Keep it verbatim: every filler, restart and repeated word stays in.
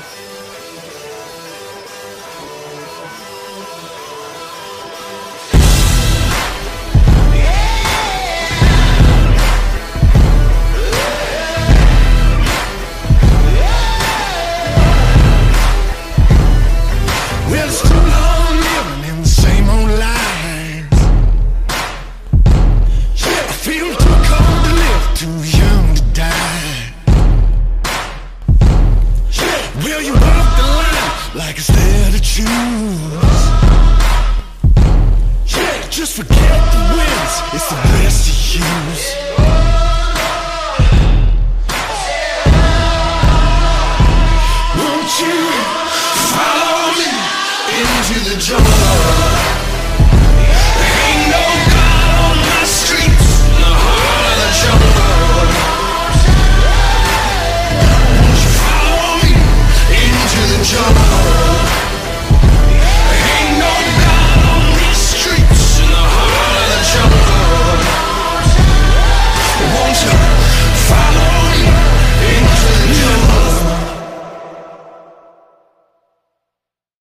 Well, it's too long living in the same old lies. Yeah, I feel too cold to live, too young to die. Yeah, will you walk the line like it's there to choose? Yeah, just forget the wins, it's the best to use.